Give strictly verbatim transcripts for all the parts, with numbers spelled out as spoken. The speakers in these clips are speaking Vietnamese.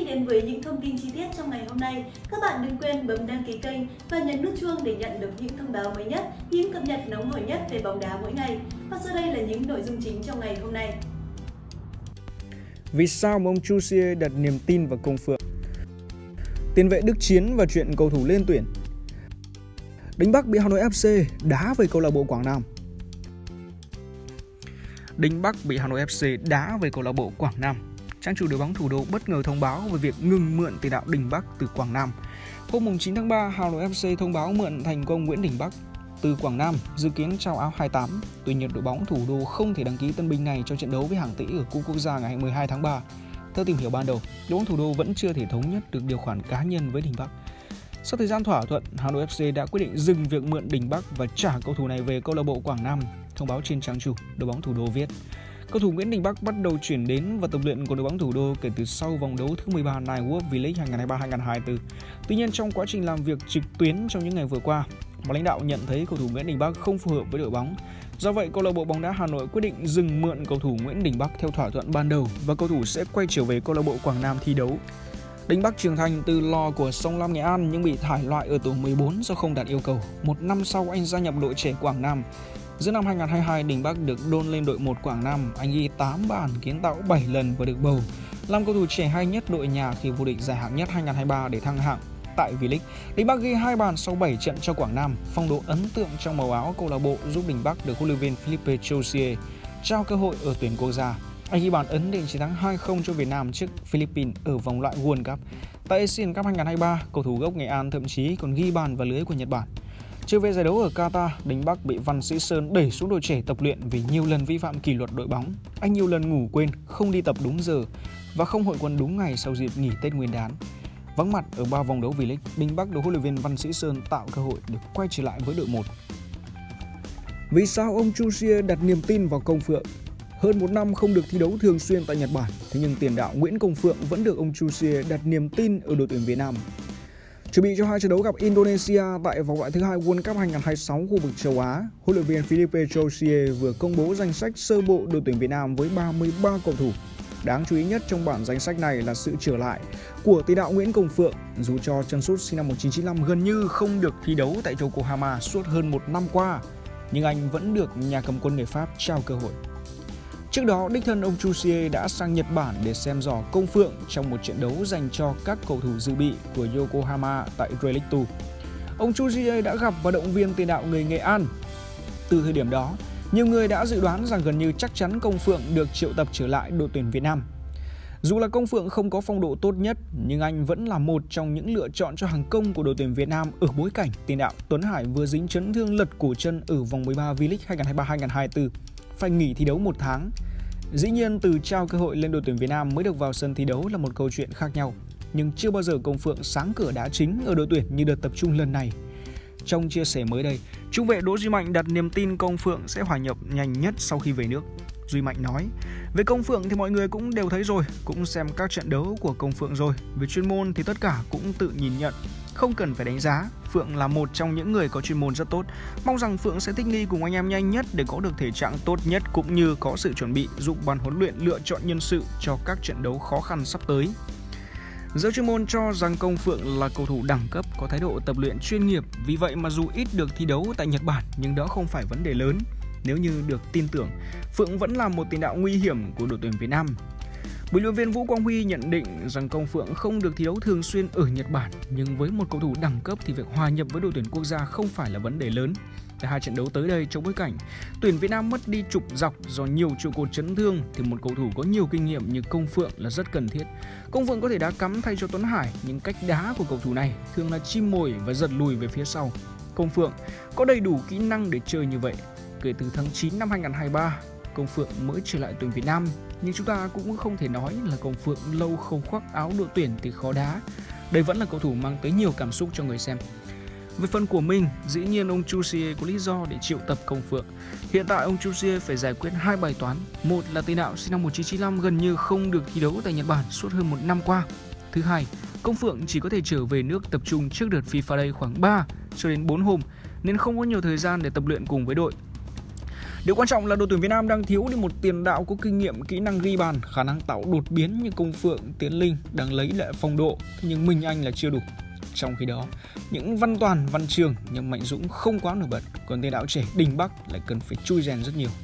đến với những thông tin chi tiết trong ngày hôm nay, các bạn đừng quên bấm đăng ký kênh và nhấn nút chuông để nhận được những thông báo mới nhất, những cập nhật nóng hổi nhất về bóng đá mỗi ngày. Và sau đây là những nội dung chính trong ngày hôm nay. Vì sao mà ông Chuzier đặt niềm tin vào Công Phượng? Tiền vệ Đức Chiến và chuyện cầu thủ lên tuyển. Đinh Bắc bị Hà Nội ép xê đá về câu lạc bộ Quảng Nam. Đinh Bắc bị Hà Nội ép xê đá về câu lạc bộ Quảng Nam. Trang chủ đội bóng thủ đô bất ngờ thông báo về việc ngừng mượn tiền đạo Đinh Bắc từ Quảng Nam. Hôm chín tháng ba, Hà Nội ép xê thông báo mượn thành công Nguyễn Đình Bắc từ Quảng Nam, dự kiến trao áo hai mươi tám. Tuy nhiên, đội bóng thủ đô không thể đăng ký tân binh này cho trận đấu với Hàng Tỷ ở Cúp Quốc gia ngày mười hai tháng ba. Theo tìm hiểu ban đầu, đội bóng thủ đô vẫn chưa thể thống nhất được điều khoản cá nhân với Đình Bắc. Sau thời gian thỏa thuận, Hà Nội ép xê đã quyết định dừng việc mượn Đình Bắc và trả cầu thủ này về câu lạc bộ Quảng Nam. Thông báo trên trang chủ đội bóng thủ đô viết: cầu thủ Nguyễn Đình Bắc bắt đầu chuyển đến và tập luyện của đội bóng thủ đô kể từ sau vòng đấu thứ mười ba Nine World V-League hai nghìn không trăm hai mươi ba hai nghìn không trăm hai mươi tư. Tuy nhiên, trong quá trình làm việc trực tuyến trong những ngày vừa qua, ban lãnh đạo nhận thấy cầu thủ Nguyễn Đình Bắc không phù hợp với đội bóng. Do vậy, câu lạc bộ bóng đá Hà Nội quyết định dừng mượn cầu thủ Nguyễn Đình Bắc theo thỏa thuận ban đầu và cầu thủ sẽ quay trở về câu lạc bộ Quảng Nam thi đấu. Đình Bắc trưởng thành từ lò của Sông Lam Nghệ An nhưng bị thải loại ở tổ mười bốn do không đạt yêu cầu. Một năm sau, anh gia nhập đội trẻ Quảng Nam. Giữa năm hai nghìn không trăm hai mươi hai, Đình Bắc được đôn lên đội một Quảng Nam. Anh ghi tám bàn, kiến tạo bảy lần và được bầu làm cầu thủ trẻ hay nhất đội nhà khi vô địch giải hạng nhất hai nghìn không trăm hai mươi ba để thăng hạng tại V-League. Đình Bắc ghi hai bàn sau bảy trận cho Quảng Nam. Phong độ ấn tượng trong màu áo câu lạc bộ giúp Đình Bắc được huấn luyện viên Philippe Chuzier trao cơ hội ở tuyển quốc gia. Anh ghi bàn ấn định chiến thắng hai không cho Việt Nam trước Philippines ở vòng loại World Cup. Tại Asian Cup hai nghìn không trăm hai mươi ba, cầu thủ gốc Nghệ An thậm chí còn ghi bàn vào lưới của Nhật Bản. Trở về giải đấu ở Qatar, Đình Bắc bị Văn Sĩ Sơn đẩy xuống đội trẻ tập luyện vì nhiều lần vi phạm kỷ luật đội bóng. Anh nhiều lần ngủ quên, không đi tập đúng giờ và không hội quân đúng ngày sau dịp nghỉ Tết Nguyên đán. Vắng mặt ở ba vòng đấu V-League, Đình Bắc được huấn luyện viên Văn Sĩ Sơn tạo cơ hội để quay trở lại với đội một. Vì sao ông Chuzier đặt niềm tin vào Công Phượng? Hơn một năm không được thi đấu thường xuyên tại Nhật Bản, thế nhưng tiền đạo Nguyễn Công Phượng vẫn được ông Chuzier đặt niềm tin ở đội tuyển Việt Nam. Chuẩn bị cho hai trận đấu gặp Indonesia tại vòng loại thứ hai World Cup hai nghìn không trăm hai mươi sáu khu vực châu Á, huấn luyện viên Philippe Chuzier vừa công bố danh sách sơ bộ đội tuyển Việt Nam với ba mươi ba cầu thủ. Đáng chú ý nhất trong bản danh sách này là sự trở lại của tiền đạo Nguyễn Công Phượng. Dù cho chân sút sinh năm một nghìn chín trăm chín mươi lăm gần như không được thi đấu tại Yokohama suốt hơn một năm qua, nhưng anh vẫn được nhà cầm quân người Pháp trao cơ hội. Trước đó, đích thân ông Chuzier đã sang Nhật Bản để xem dò Công Phượng trong một trận đấu dành cho các cầu thủ dự bị của Yokohama tại J-League hai. Ông Chuzier đã gặp và động viên tiền đạo người Nghệ An. Từ thời điểm đó, nhiều người đã dự đoán rằng gần như chắc chắn Công Phượng được triệu tập trở lại đội tuyển Việt Nam. Dù là Công Phượng không có phong độ tốt nhất, nhưng anh vẫn là một trong những lựa chọn cho hàng công của đội tuyển Việt Nam ở bối cảnh tiền đạo Tuấn Hải vừa dính chấn thương lật cổ chân ở vòng mười ba V-League hai nghìn không trăm hai mươi ba hai nghìn không trăm hai mươi tư, phải nghỉ thi đấu một tháng. Dĩ nhiên, từ trao cơ hội lên đội tuyển Việt Nam mới được vào sân thi đấu là một câu chuyện khác nhau, nhưng chưa bao giờ Công Phượng sáng cửa đá chính ở đội tuyển như đợt tập trung lần này. Trong chia sẻ mới đây, trung vệ Đỗ Duy Mạnh đặt niềm tin Công Phượng sẽ hòa nhập nhanh nhất sau khi về nước. Duy Mạnh nói: về Công Phượng thì mọi người cũng đều thấy rồi, cũng xem các trận đấu của Công Phượng rồi. Về chuyên môn thì tất cả cũng tự nhìn nhận, không cần phải đánh giá. Phượng là một trong những người có chuyên môn rất tốt. Mong rằng Phượng sẽ thích nghi cùng anh em nhanh nhất để có được thể trạng tốt nhất cũng như có sự chuẩn bị giúp ban huấn luyện lựa chọn nhân sự cho các trận đấu khó khăn sắp tới. Giới chuyên môn cho rằng Công Phượng là cầu thủ đẳng cấp, có thái độ tập luyện chuyên nghiệp. Vì vậy mà dù ít được thi đấu tại Nhật Bản nhưng đó không phải vấn đề lớn. Nếu như được tin tưởng, Phượng vẫn là một tiền đạo nguy hiểm của đội tuyển Việt Nam. Huấn luyện viên Vũ Quang Huy nhận định rằng Công Phượng không được thi đấu thường xuyên ở Nhật Bản, nhưng với một cầu thủ đẳng cấp thì việc hòa nhập với đội tuyển quốc gia không phải là vấn đề lớn. Tại hai trận đấu tới đây, trong bối cảnh tuyển Việt Nam mất đi trục dọc do nhiều trụ cột chấn thương, thì một cầu thủ có nhiều kinh nghiệm như Công Phượng là rất cần thiết. Công Phượng có thể đá cắm thay cho Tuấn Hải, nhưng cách đá của cầu thủ này thường là chim mồi và giật lùi về phía sau. Công Phượng có đầy đủ kỹ năng để chơi như vậy. Kể từ tháng chín năm hai nghìn không trăm hai mươi ba, Công Phượng mới trở lại tuyển Việt Nam, nhưng chúng ta cũng không thể nói là Công Phượng lâu không khoác áo đội tuyển thì khó đá. Đây vẫn là cầu thủ mang tới nhiều cảm xúc cho người xem. Về phần của mình, dĩ nhiên ông Chuzier có lý do để triệu tập Công Phượng. Hiện tại ông Chuzier phải giải quyết hai bài toán. Một là tiền đạo sinh năm một nghìn chín trăm chín mươi lăm gần như không được thi đấu tại Nhật Bản suốt hơn một năm qua. Thứ hai, Công Phượng chỉ có thể trở về nước tập trung trước đợt FIFA Day khoảng ba cho đến bốn hôm, nên không có nhiều thời gian để tập luyện cùng với đội. Điều quan trọng là đội tuyển Việt Nam đang thiếu đi một tiền đạo có kinh nghiệm, kỹ năng ghi bàn, khả năng tạo đột biến như Công Phượng, Tiến Linh đang lấy lại phong độ, nhưng Minh Anh là chưa đủ. Trong khi đó, những Văn Toàn, Văn Trường nhưng Mạnh Dũng không quá nổi bật, còn tiền đạo trẻ Đình Bắc lại cần phải chui rèn rất nhiều.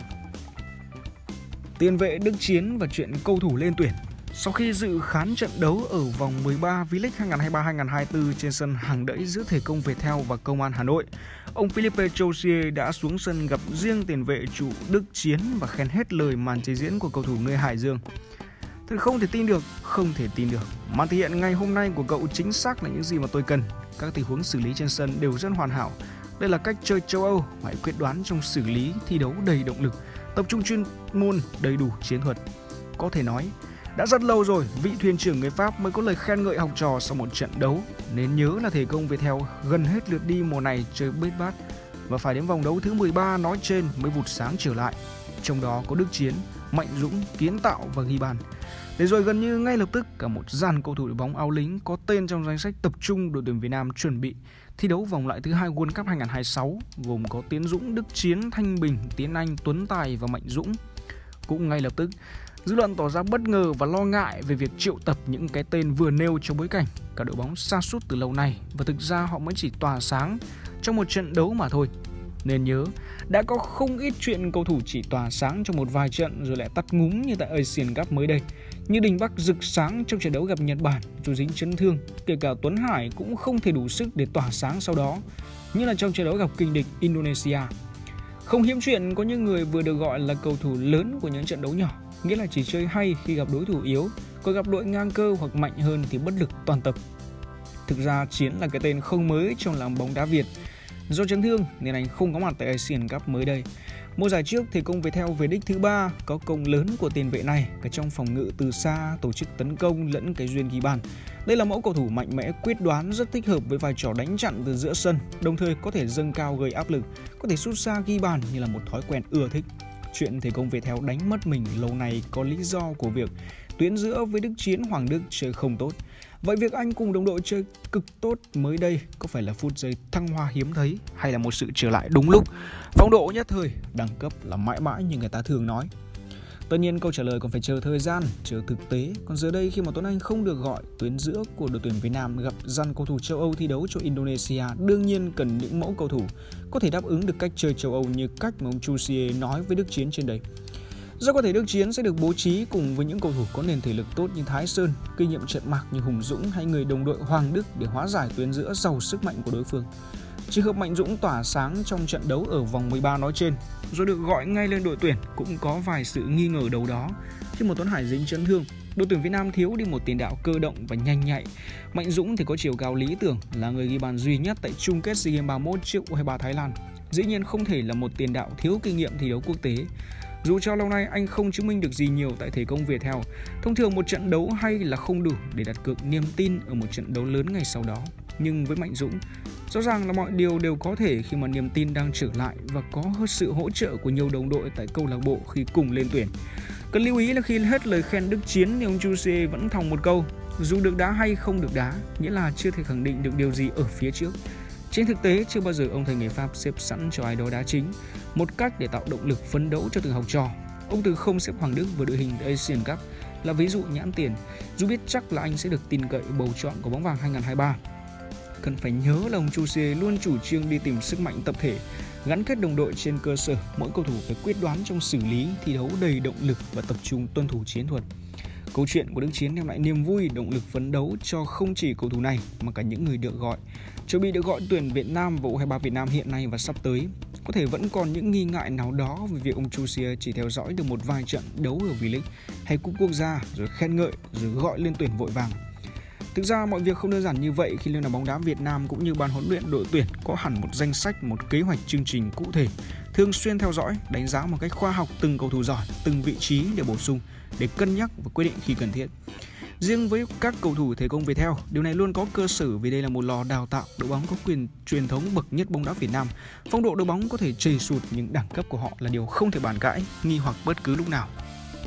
Tiền vệ Đức Chiến và chuyện cầu thủ lên tuyển. Sau khi dự khán trận đấu ở vòng mười ba V-League hai không hai ba hai không hai tư trên sân hàng đẫy giữa Thể công Viettel và Công an Hà Nội, ông Philippe Chausier đã xuống sân gặp riêng tiền vệ trụ Đức Chiến và khen hết lời màn chế diễn của cầu thủ người Hải Dương. Thật không thể tin được, không thể tin được. Màn thể hiện ngày hôm nay của cậu chính xác là những gì mà tôi cần. Các tình huống xử lý trên sân đều rất hoàn hảo. Đây là cách chơi châu Âu, phải quyết đoán trong xử lý, thi đấu đầy động lực, tập trung chuyên môn, đầy đủ chiến thuật. Có thể nói, đã rất lâu rồi, vị thuyền trưởng người Pháp mới có lời khen ngợi học trò sau một trận đấu. Nên nhớ là Thể công Viettel gần hết lượt đi mùa này chơi bết bát và phải đến vòng đấu thứ mười ba nói trên mới vụt sáng trở lại. Trong đó có Đức Chiến, Mạnh Dũng, kiến tạo và ghi bàn. Để rồi gần như ngay lập tức cả một dàn cầu thủ đội bóng áo lính có tên trong danh sách tập trung đội tuyển Việt Nam chuẩn bị thi đấu vòng loại thứ hai World Cup hai không hai sáu, gồm có Tiến Dũng, Đức Chiến, Thanh Bình, Tiến Anh, Tuấn Tài và Mạnh Dũng. Cũng ngay lập tức, dư luận tỏ ra bất ngờ và lo ngại về việc triệu tập những cái tên vừa nêu trong bối cảnh cả đội bóng sa sút từ lâu nay và thực ra họ mới chỉ tỏa sáng trong một trận đấu mà thôi. Nên nhớ, đã có không ít chuyện cầu thủ chỉ tỏa sáng trong một vài trận rồi lại tắt ngúm như tại Asian Cup mới đây. Như Đình Bắc rực sáng trong trận đấu gặp Nhật Bản dù dính chấn thương, kể cả Tuấn Hải cũng không thể đủ sức để tỏa sáng sau đó, như là trong trận đấu gặp kình địch Indonesia. Không hiếm chuyện có những người vừa được gọi là cầu thủ lớn của những trận đấu nhỏ, nghĩa là chỉ chơi hay khi gặp đối thủ yếu, còn gặp đội ngang cơ hoặc mạnh hơn thì bất lực toàn tập. Thực ra Chiến là cái tên không mới trong làng bóng đá Việt. Do chấn thương nên anh không có mặt tại Asian Cup mới đây. Mùa giải trước thì Công Viettel về đích thứ ba, có công lớn của tiền vệ này cả trong phòng ngự từ xa, tổ chức tấn công lẫn cái duyên ghi bàn. Đây là mẫu cầu thủ mạnh mẽ, quyết đoán, rất thích hợp với vai trò đánh chặn từ giữa sân, đồng thời có thể dâng cao gây áp lực, có thể sút xa ghi bàn như là một thói quen ưa thích. Chuyện Thể công Viettel đánh mất mình lâu nay có lý do của việc tuyến giữa với Đức Chiến, Hoàng Đức chơi không tốt. Vậy việc anh cùng đồng đội chơi cực tốt mới đây có phải là phút giây thăng hoa hiếm thấy hay là một sự trở lại đúng lúc? Phong độ nhất thời, đẳng cấp là mãi mãi như người ta thường nói. Tất nhiên câu trả lời còn phải chờ thời gian, chờ thực tế. Còn giờ đây khi mà Tuấn Anh không được gọi, tuyến giữa của đội tuyển Việt Nam gặp dàn cầu thủ châu Âu thi đấu cho Indonesia đương nhiên cần những mẫu cầu thủ có thể đáp ứng được cách chơi châu Âu như cách mà ông Chausier nói với Đức Chiến trên đây. Do có thể Đức Chiến sẽ được bố trí cùng với những cầu thủ có nền thể lực tốt như Thái Sơn, kinh nghiệm trận mạc như Hùng Dũng hay người đồng đội Hoàng Đức để hóa giải tuyến giữa giàu sức mạnh của đối phương. Trường hợp Mạnh Dũng tỏa sáng trong trận đấu ở vòng mười ba nói trên, rồi được gọi ngay lên đội tuyển cũng có vài sự nghi ngờ đầu đó. Khi một Tuấn Hải dính chấn thương, đội tuyển Việt Nam thiếu đi một tiền đạo cơ động và nhanh nhạy. Mạnh Dũng thì có chiều cao lý tưởng, là người ghi bàn duy nhất tại chung kết SEA Games ba mươi mốt trước U hai mươi ba Thái Lan. Dĩ nhiên không thể là một tiền đạo thiếu kinh nghiệm thi đấu quốc tế. Dù cho lâu nay anh không chứng minh được gì nhiều tại Thể công Viettel, thông thường một trận đấu hay là không đủ để đặt cược niềm tin ở một trận đấu lớn ngày sau đó. Nhưng với Mạnh Dũng, rõ ràng là mọi điều đều có thể khi mà niềm tin đang trở lại và có sự hỗ trợ của nhiều đồng đội tại câu lạc bộ khi cùng lên tuyển. Cần lưu ý là khi hết lời khen Đức Chiến thì ông Chausier vẫn thòng một câu: dù được đá hay không được đá, nghĩa là chưa thể khẳng định được điều gì ở phía trước. Trên thực tế, chưa bao giờ ông thầy người Pháp xếp sẵn cho ai đó đá chính, một cách để tạo động lực phấn đấu cho từng học trò. Ông từ không xếp Hoàng Đức vào đội hình Asian Cup là ví dụ nhãn tiền, dù biết chắc là anh sẽ được tin cậy bầu chọn của bóng vàng hai không hai ba. Cần phải nhớ là ông Chausier luôn chủ trương đi tìm sức mạnh tập thể, gắn kết đồng đội trên cơ sở mỗi cầu thủ phải quyết đoán trong xử lý, thi đấu đầy động lực và tập trung tuân thủ chiến thuật. Câu chuyện của Đức Chiến đem lại niềm vui, động lực phấn đấu cho không chỉ cầu thủ này mà cả những người được gọi. Chuẩn bị được gọi tuyển Việt Nam và U hai mươi ba Việt Nam hiện nay và sắp tới, có thể vẫn còn những nghi ngại nào đó về việc ông Chausier chỉ theo dõi được một vài trận đấu ở V-League hay cúp quốc gia rồi khen ngợi rồi gọi lên tuyển vội vàng. Thực ra mọi việc không đơn giản như vậy khi Liên đoàn bóng đá Việt Nam cũng như ban huấn luyện đội tuyển có hẳn một danh sách, một kế hoạch chương trình cụ thể, thường xuyên theo dõi, đánh giá một cách khoa học từng cầu thủ giỏi, từng vị trí để bổ sung, để cân nhắc và quyết định khi cần thiết. Riêng với các cầu thủ Thể công Viettel, điều này luôn có cơ sở vì đây là một lò đào tạo đội bóng có quyền truyền thống bậc nhất bóng đá Việt Nam. Phong độ đội bóng có thể trầy sụt nhưng đẳng cấp của họ là điều không thể bàn cãi, nghi hoặc bất cứ lúc nào.